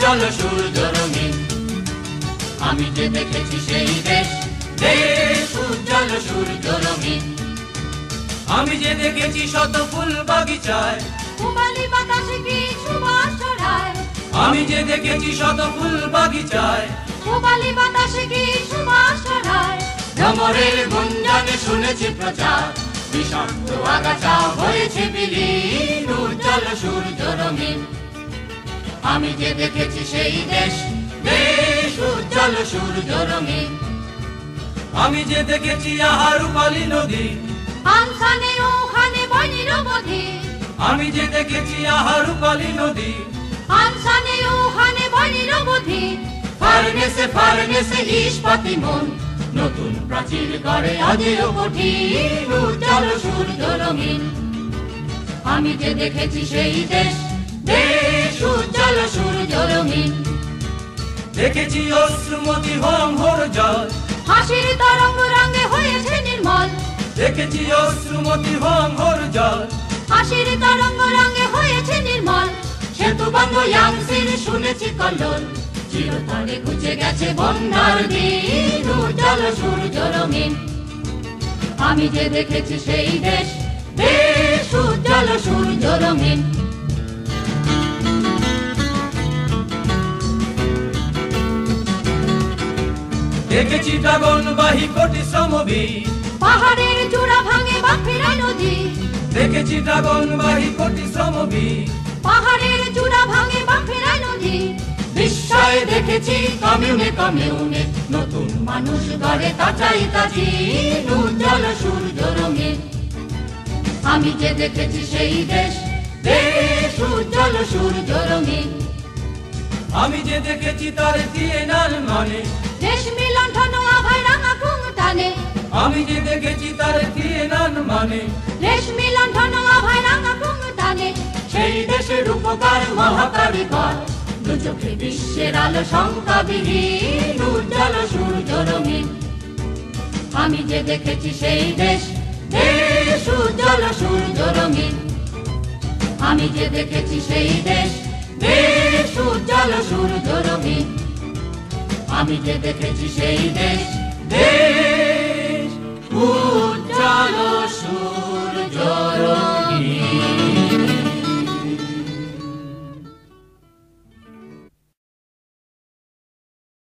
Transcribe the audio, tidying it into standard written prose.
উজ্জ্বল সূর্য রঙিন। আমি যে দেখেছি সেই দেশ, দেশ উজ্জ্বল সূর্য রঙিন। আমি যে দেখেছি শত ফুল বাগিচায়, পূবালি বাতাসে কি সুবাস ছড়ায়। আমি যে দেখেছি শত ফুল বাগিচায়, পূবালি বাতাসে কি সুবাস ছড়ায়। ভ্রমরের গুঞ্জনে শুনেছি প্রচার, বিষাক্ত আগাছা হয়েছে বিলীন, উজ্জ্বল সূর্য রঙিন। আমি যে দেখেছি সেই দেশ, দেশ উজ্জ্বল সূর্য রঙিন। আমি যে দেখেছি আহা রূপালী নদী, আনসানে ওখানে বয় নিরবধি। আমি যে দেখেছি আহা রূপালী নদী, আনসানে ওখানে বয় নিরবধি। ফার্নেসে ফার্নেসে ইস্পাতি মন, নতুন প্রাচীর গড়ে আজও কঠিন, উজ্জ্বল সূর্য রঙিন। আমি যে দেখেছি সেই দেশ, দেশ উজ্জ্বল সূর্য রঙিন। দেখেছি অশ্রুমতি হোমহর জল, হাসির তরঙ্গ রঙে হয়েছে নির্মল। দেখেছি অশ্রুমতি হোমহর জল, হাসির তরঙ্গ রঙে হয়েছে নির্মল। সেতু বন্ধ ইয়াংসির শুনেছি কল্লোল, চিরতরে ঘুচে গেছে বন্যার দিন, উজ্জ্বল সূর্য রঙিন। আমি যে দেখেছি সেই দেশ, দেশ উজ্জ্বল সূর্য রঙিন। দেখেছি ড্রাগনবাহী কোটি শ্রমবীর, পাহাড়ের চূড়া ভাঙে বাঁকুড়া নদী। দেখেছি ড্রাগনবাহী কোটি শ্রমবীর, পাহাড়ের চূড়া ভাঙে বাঁকুড়া নদী। বিস্ময়ে দেখেছি কমিউনে কমিউনে, নতুন মানুষ গড়ে তাচাই তাজিন, উজ্জ্বল সূর্য রঙিন। আমি যে দেখেছি সেই দেশ, দেশ উজ্জ্বল সূর্য রঙিন। আমি যে দেখেছি তার দিয়ে নাল মানে, দেশ মিলন ঠন আভায় রাঙা ঘুম টানে। আমি যে দেখেছি তার দিয়ে নাল মানে, দেশ মিলন ঠন আভায় রাঙা ঘুম টানে। সেই দেশের উপকার মহাকারিগর, দু চোখে বিশ্বের আলো শঙ্কাবিহীন, উজ্জ্বল সূর্য রঙিন। আমি যে দেখেছি সেই দেশ, দেশ উজ্জ্বল সূর্য রঙিন। আমি যে দেখেছি সেই দেশ, দেশ উজ্জ্বল সূর্য রঙিন। আমি যে দেখেছি সেই দেশ, দেশ উজ্জ্বল সূর্য রঙিন।